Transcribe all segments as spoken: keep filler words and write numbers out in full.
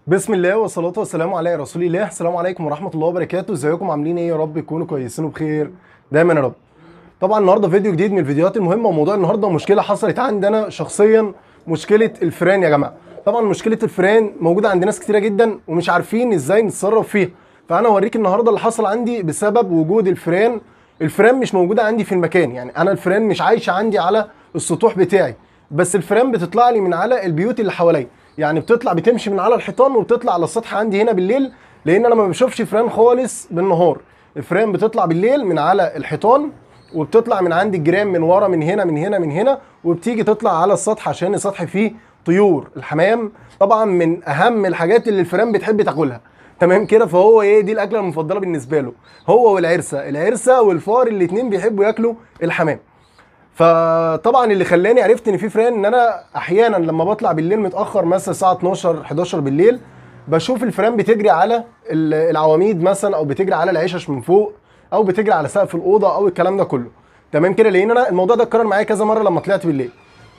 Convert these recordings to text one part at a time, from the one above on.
بسم الله والصلاة والسلام على رسول الله. السلام عليكم ورحمة الله وبركاته. ازيكم عاملين ايه؟ يا رب تكونوا كويسين وبخير دايما يا رب. طبعا النهارده فيديو جديد من الفيديوهات المهمة، وموضوع النهارده مشكلة حصلت عندي انا شخصيا، مشكلة الفران يا جماعة. طبعا مشكلة الفران موجودة عند ناس كتيرة جدا ومش عارفين ازاي نتصرف فيها، فانا هوريك النهارده اللي حصل عندي بسبب وجود الفران. الفران مش موجودة عندي في المكان، يعني انا الفران مش عايشة عندي على السطوح بتاعي، بس الفران بتطلع لي من على البيوت اللي حواليا، يعني بتطلع بتمشي من على الحيطان وبتطلع على السطح عندي هنا بالليل، لان انا ما بشوفش فران خالص بالنهار. الفران بتطلع بالليل من على الحيطان، وبتطلع من عند الجيران من ورا، من هنا من هنا من هنا، وبتيجي تطلع على السطح عشان السطح فيه طيور الحمام. طبعا من اهم الحاجات اللي الفران بتحب تاكلها، تمام كده. فهو ايه دي الاكله المفضله بالنسبه له، هو والعرسه. العرسه والفار الاثنين بيحبوا ياكلوا الحمام. فطبعا اللي خلاني عرفت ان في فران، ان انا احيانا لما بطلع بالليل متاخر مثلا الساعه اتناشر حداشر بالليل، بشوف الفران بتجري على العواميد مثلا، او بتجري على العشش من فوق، او بتجري على سقف الاوضه، او الكلام ده كله، تمام كده. لان انا الموضوع ده اتكرر معايا كذا مره لما طلعت بالليل.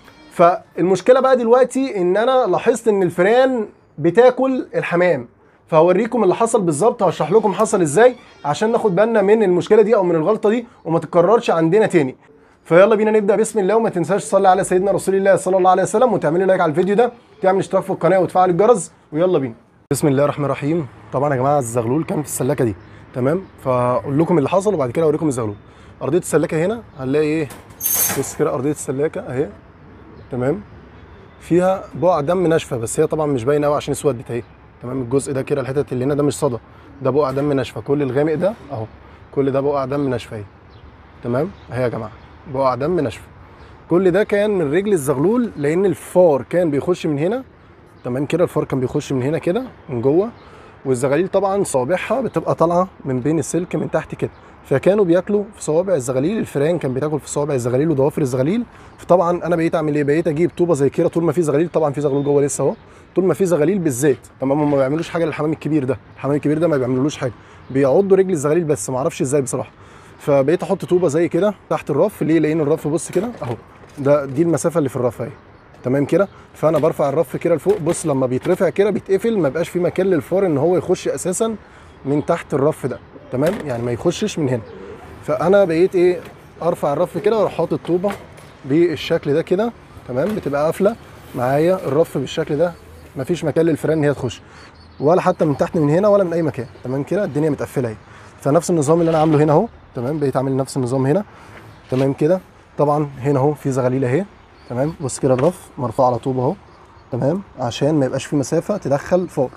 فالمشكله بقى دلوقتي ان انا لاحظت ان الفران بتاكل الحمام، فهوريكم اللي حصل بالظبط، هشرح لكم حصل ازاي عشان ناخد بالنا من المشكله دي او من الغلطه دي وما تتكررش عندنا تاني. فيلا بينا نبدا بسم الله. وما تنساش تصلي على سيدنا رسول الله صلى الله عليه وسلم، وتعملي لايك على الفيديو ده، تعمل اشتراك في القناه وتفعل الجرس، ويلا بينا. بسم الله الرحمن الرحيم. طبعا يا جماعه الزغلول كان في السلاكه دي، تمام. فاقول لكم اللي حصل وبعد كده اوريكم الزغلول. ارضيه السلاكه هنا هنلاقي ايه، بص كده ارضيه السلاكه اهي، تمام. فيها بقع دم ناشفه، بس هي طبعا مش باينه قوي عشان اسودت اهي، تمام. الجزء ده كده، الحتت اللي هنا ده مش صدى، ده بقع دم ناشفه. كل الغامق ده اهو، كل ده بقع دم ناشفه اهي، تمام اهي يا جماعه، بقع دم ناشفه. كل ده كان من رجل الزغلول، لان الفار كان بيخش من هنا، تمام كده. الفار كان بيخش من هنا كده من جوه، والزغاليل طبعا صوابعها بتبقى طالعه من بين السلك من تحت كده، فكانوا بياكلوا في صوابع الزغاليل. الفيران كان بياكل في صوابع الزغاليل وضوافر الزغاليل. فطبعا انا بقيت اعمل ايه، بقيت اجيب طوبه زي كده طول ما في زغاليل، طبعا في زغلول جوه لسه اهو، طول ما في زغاليل بالذات، تمام. هم ما بيعملوش حاجه للحمام الكبير ده، الحمام الكبير ده ما بيعملوش حاجه، بيعضوا رجل الزغاليل بس، ما اعرفش ازاي بصراحه. فبقيت احط طوبه زي كده تحت الرف. ليه؟ لان الرف بص كده اهو، ده دي المسافه اللي في الرف اهي، تمام كده. فانا برفع الرف كده لفوق، بص لما بيترفع كده بيتقفل، ما بقاش في مكان للفار ان هو يخش اساسا من تحت الرف ده، تمام، يعني ما يخشش من هنا. فانا بقيت ايه، ارفع الرف كده واروح حاطط طوبه بالشكل ده كده، تمام. بتبقى قافله معايا الرف بالشكل ده، مفيش مكان للفيران ان هي تخش، ولا حتى من تحت من هنا ولا من اي مكان، تمام كده. الدنيا متقفله اهي. فنفس النظام اللي انا عامله هنا اهو، تمام. بقيت عامل نفس النظام هنا، تمام كده. طبعا هنا اهو في زغاليل اهي، تمام. بص كده الرف مرفوع على طوبه اهو، تمام، عشان ما يبقاش في مسافه تدخل فار.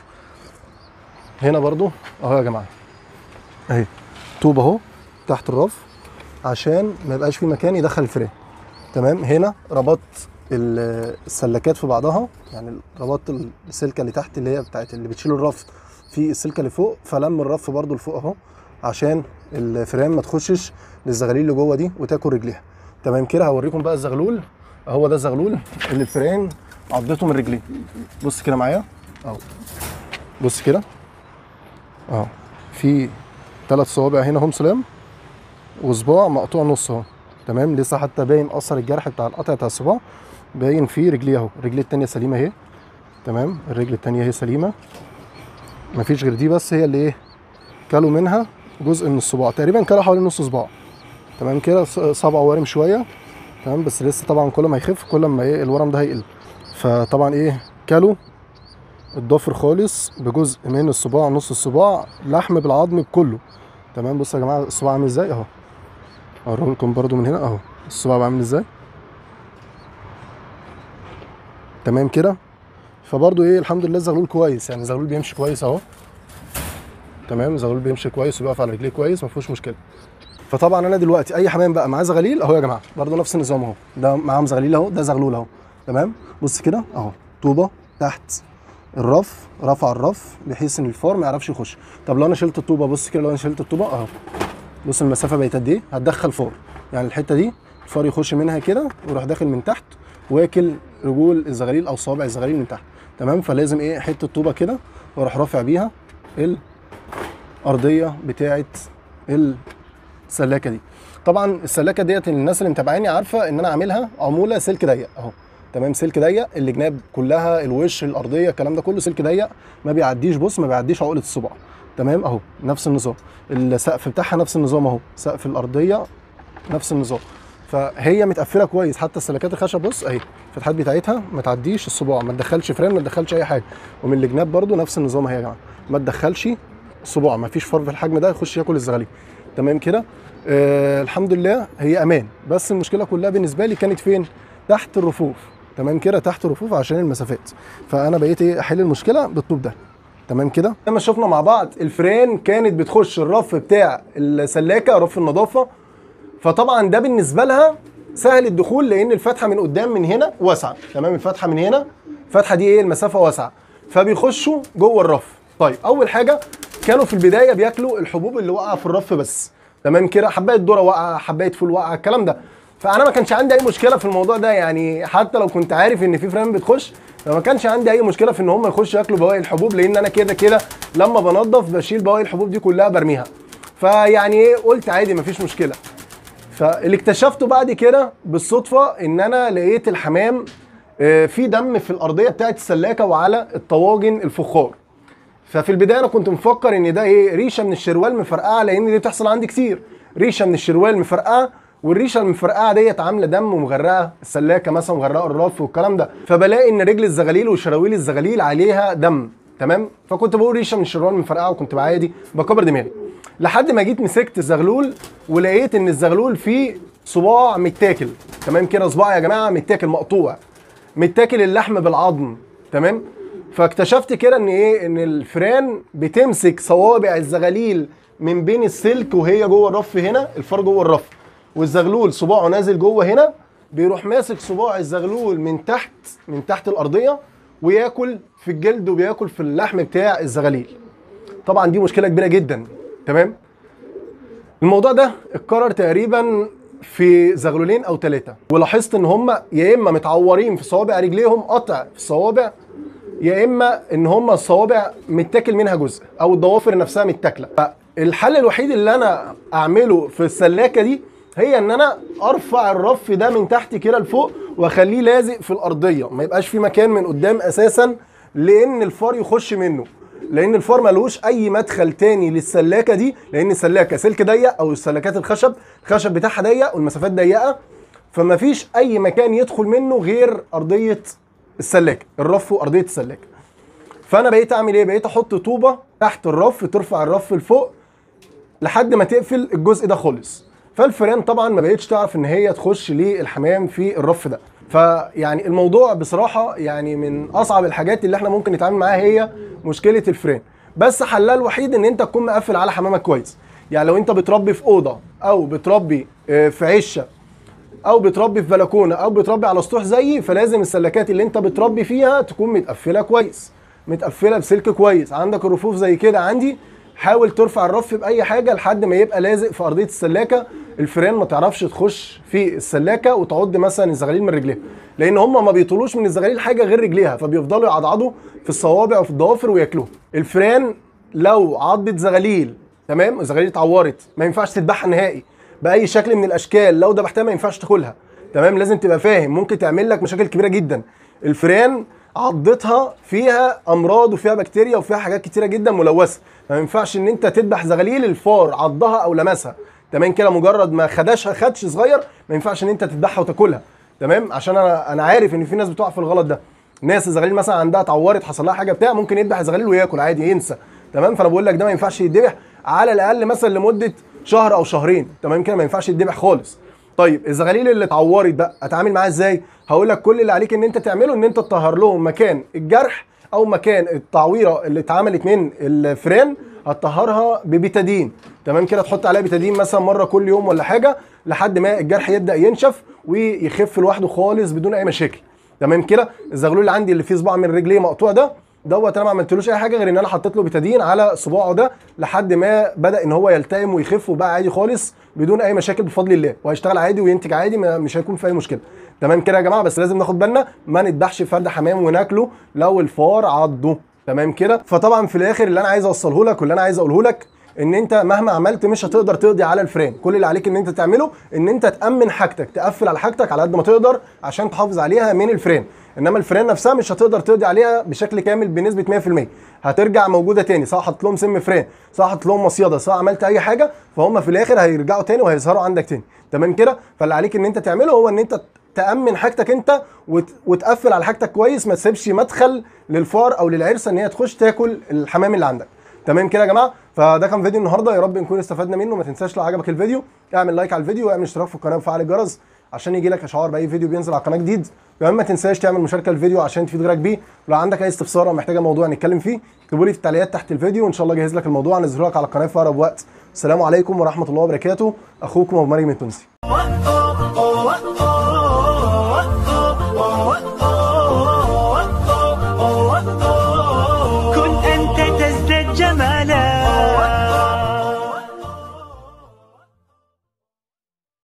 هنا برضو اهو يا جماعه اهي طوبه اهو تحت الرف عشان ما يبقاش في مكان يدخل الفران، تمام. هنا ربطت السلكات في بعضها، يعني ربطت السلكه اللي تحت اللي هي بتاعت اللي بتشيل الرف في السلكه اللي فوق، فلم الرف برضو لفوق اهو عشان الفران ما تخشش للزغاليل اللي جوه دي وتاكل رجليها، تمام كده. هوريكم بقى الزغلول. هو ده الزغلول اللي الفران عضته من رجليه. بص كده معايا اهو، بص كده اهو، في ثلاث صوابع هنا هم سلام، وصباع مقطوع نص اهو، تمام. لسه حتى باين اثر الجرح بتاع القطع بتاع الصباع، باين في رجليه اهو. الرجليه الثانيه سليمه اهي، تمام. الرجل الثانيه اهي سليمه، مفيش غير دي بس هي اللي ايه، كلوا منها جزء من الصباع تقريبا، كلوا حوالي نص صباع، تمام كده. صبعه وارم شويه، تمام، بس لسه طبعا كل ما يخف كل ما ايه الورم ده هيقل. فطبعا ايه، كلوا الضفر خالص بجزء من الصباع، نص الصباع، لحم بالعظم بكله، تمام. بصوا يا جماعه الصباع عامل ازاي اهو، اوريه لكم برده من هنا اهو، الصباع عامل ازاي، تمام كده. فبرده ايه الحمد لله الزغلول كويس، يعني الزغلول بيمشي كويس اهو، تمام. الزغلول بيمشي كويس وبيقف على رجليه كويس، ما فيهوش مشكله. فطبعا انا دلوقتي اي حمام بقى معاه زغاليل اهو يا جماعه، برده نفس النظام اهو، ده معاهم زغاليل اهو، ده زغلول اهو، تمام. بص كده اهو، طوبه تحت الرف، رفع الرف بحيث ان الفار ما يعرفش يخش. طب لو انا شلت الطوبه، بص كده، لو انا شلت الطوبه اهو، بص المسافه بقت قد ايه، هتدخل فار، يعني الحته دي الفار يخش منها كده ويروح داخل من تحت واكل رجول الزغاليل او صوابع الزغاليل من تحت، تمام. فلازم ايه، حته طوبه كده واروح رافع بيها الارضيه بتاعه السلاكه دي. طبعا السلاكه ديت الناس اللي متابعاني عارفه ان انا عاملها عموله سلك ضيق اهو، تمام، سلك ضيق، الجناب كلها، الوش، الارضيه، الكلام ده كله سلك ضيق ما بيعديش، بص ما بيعديش عقله الصباع. تمام اهو نفس النظام، السقف بتاعها نفس النظام اهو، سقف الارضيه نفس النظام. فهي متقفله كويس، حتى السلكات الخشب بص اهي الفتحات بتاعتها ما تعديش الصباع، ما تدخلش فران، ما تدخلش اي حاجه. ومن الجناب برده نفس النظام اهي يا جماعه، ما تدخلش صباع، ما فيش فر في الحجم ده يخش ياكل الزغاليل. تمام كده. آه الحمد لله هي امان، بس المشكله كلها بالنسبه لي كانت فين؟ تحت الرفوف. تمام كده، تحت الرفوف عشان المسافات. فانا بقيت ايه احل المشكله بالطوب ده. تمام كده. لما شفنا مع بعض الفران كانت بتخش الرف بتاع السلاكه، رف النظافه، فطبعا ده بالنسبه لها سهل الدخول لان الفتحه من قدام من هنا واسعه. تمام، الفتحه من هنا، الفتحه دي ايه المسافه واسعه، فبيخشوا جوه الرف. طيب اول حاجه كانوا في البدايه بياكلوا الحبوب اللي واقعه في الرف بس. تمام كده، حبايه ذره واقعه، حبايه فول واقعه، الكلام ده. فانا ما كانش عندي اي مشكله في الموضوع ده، يعني حتى لو كنت عارف ان في فران بتخش فما كانش عندي اي مشكله في ان هم يخشوا ياكلوا بواقي الحبوب، لان انا كده كده لما بنضف بشيل بواقي الحبوب دي كلها برميها. فيعني ايه قلت عادي مفيش مشكله. فاللي اكتشفته بعد كده بالصدفه ان انا لقيت الحمام في دم في الارضيه بتاعت السلاكه وعلى الطواجن الفخار. ففي البدايه انا كنت مفكر ان ده ايه ريشه من الشروال مفرقعه، لان دي بتحصل عندي كتير، ريشه من الشروال مفرقعه، والريشه المفرقعه ديت عامله دم ومغرقه السلاكه مثلا، مغرقه الرف والكلام ده. فبلاقي ان رجل الزغاليل وشراويل الزغاليل عليها دم. تمام، فكنت بقول ريشه من الشروال مفرقعه، وكنت بعادي بكبر دماغي لحد ما جيت مسكت الزغلول ولقيت ان الزغلول فيه صباع متاكل. تمام كده، صباع يا جماعه متاكل، مقطوع، متاكل اللحم بالعظم. تمام، فاكتشفت كده ان ايه ان الفران بتمسك صوابع الزغاليل من بين السلك وهي جوه الرف هنا، الفار جوه الرف، والزغلول صباعه نازل جوه هنا، بيروح ماسك صباع الزغلول من تحت من تحت الارضيه وياكل في الجلد وبياكل في اللحم بتاع الزغاليل. طبعا دي مشكله كبيره جدا. تمام، الموضوع ده اتكرر تقريبا في زغلولين او ثلاثه، ولاحظت ان هم يا اما متعورين في صوابع رجليهم قطع في الصوابع، يا اما ان هم الصوابع متاكل منها جزء او الضوافر نفسها متاكله. فالحل الوحيد اللي انا اعمله في السلاكه دي هي ان انا ارفع الرف ده من تحت كده لفوق واخليه لازق في الارضيه، ما يبقاش في مكان من قدام اساسا لان الفار يخش منه، لان الفار ملوش اي مدخل تاني للسلاكه دي، لان السلاكه سلك ضيق او السلاكات الخشب الخشب بتاعها ضيق والمسافات ضيقه، فما فيش اي مكان يدخل منه غير ارضيه السلاكه، الرف وارضيه السلاكه. فانا بقيت اعمل ايه؟ بقيت احط طوبه تحت الرف ترفع الرف لفوق لحد ما تقفل الجزء ده خالص. فالفيران طبعا ما بقتش تعرف ان هي تخش للحمام في الرف ده. فيعني الموضوع بصراحه يعني من اصعب الحاجات اللي احنا ممكن نتعامل معاها هي مشكله الفيران، بس حلها الوحيد ان انت تكون مقفل على حمامك كويس. يعني لو انت بتربي في اوضه او بتربي في عشه او بتربي في بلكونه او بتربي على سطوح زيي، فلازم السلكات اللي انت بتربي فيها تكون متقفله كويس، متقفله بسلك كويس. عندك الرفوف زي كده عندي، حاول ترفع الرف باي حاجه لحد ما يبقى لازق في ارضيه السلاكه، الفيران ما تعرفش تخش في السلاكه وتعض مثلا الزغاليل من رجليها، لان هم ما بيطولوش من الزغاليل حاجه غير رجليها، فبيفضلوا يعضعضوا في الصوابع وفي الضوافر وياكلوها. الفيران لو عضت زغاليل، تمام، الزغاليل اتعورت، ما ينفعش تذبحها نهائي باي شكل من الاشكال، لو ذبحتها ما ينفعش تاكلها. تمام، لازم تبقى فاهم، ممكن تعمل لك مشاكل كبيره جدا. الفيران عضتها فيها امراض وفيها بكتيريا وفيها حاجات كتيره جدا ملوثه، ما ينفعش ان انت تذبح زغاليل الفار عضها او لمسها. تمام كده، مجرد ما خدشها خدش صغير ما ينفعش ان انت تذبحها وتاكلها. تمام، عشان انا انا عارف ان في ناس بتقع في الغلط ده، ناس الزغاليل مثلا عندها اتعورت حصل لها حاجه بتاع ممكن يذبح الزغاليل وياكل عادي ينسى. تمام، فانا بقول لك ده ما ينفعش يتذبح على الاقل مثلا لمده شهر او شهرين. تمام كده، ما ينفعش يتذبح خالص. طيب الزغاليل اللي اتعورت بقى اتعامل معاها ازاي؟ هقول لك كل اللي عليك ان انت تعمله ان انت تطهر لهم مكان الجرح او مكان التعويره اللي اتعملت من الفيران، هتطهرها ببيتادين. تمام كده، تحط عليها بيتادين مثلا مره كل يوم ولا حاجه لحد ما الجرح يبدا ينشف ويخف لوحده خالص بدون اي مشاكل. تمام كده، الزغلول اللي عندي اللي فيه صباع من رجليه مقطوع ده دوت انا ما عملتلوش اي حاجه غير ان انا حطيت له بيتادين على صباعه ده لحد ما بدا ان هو يلتئم ويخف وبقى عادي خالص بدون اي مشاكل بفضل الله، وهيشتغل عادي وينتج عادي، مش هيكون في اي مشكله. تمام كده يا جماعه، بس لازم ناخد بالنا ما نذبحش فرد حمام وناكله لو الفار عضه. تمام كده، فطبعا في الاخر اللي انا عايز اوصله لك واللي انا عايز اقوله لك ان انت مهما عملت مش هتقدر تقضي على الفئران. كل اللي عليك ان انت تعمله ان انت تامن حاجتك، تقفل على حاجتك على قد ما تقدر عشان تحافظ عليها من الفئران. انما الفئران نفسها مش هتقدر تقضي عليها بشكل كامل بنسبه مية في المية، هترجع موجوده تاني، سواء حطيت لهم سم فئران، سواء حطيت لهم مصيده، سواء عملت اي حاجه، فهم في الاخر هيرجعوا تاني وهيظهروا عندك تاني. تمام كده؟ فاللي عليك ان انت تعمله هو ان انت تامن حاجتك انت وت... وتقفل على حاجتك كويس، ما تسيبش مدخل للفار او للعرسه ان هي تخش تاكل الحمام اللي عندك. تمام كده يا جماعه؟ فده كان فيديو النهارده، يا رب نكون استفدنا منه. ما تنساش لو عجبك الفيديو اعمل لايك على الفيديو، واعمل اشتراك في القناه وفعل الجرس عشان يجي لك اشعار باي فيديو بينزل على القناه جديد. كمان ما تنساش تعمل مشاركه للفيديو عشان تفيد غيرك بيه. ولو عندك اي استفسار او محتاجه موضوع نتكلم فيه اكتبوا لي في التعليقات تحت الفيديو، وان شاء الله اجهز لك الموضوع انزله لك على القناه في اقرب وقت. السلام عليكم ورحمه الله وبركاته، اخوكم ابو مريم التونسي.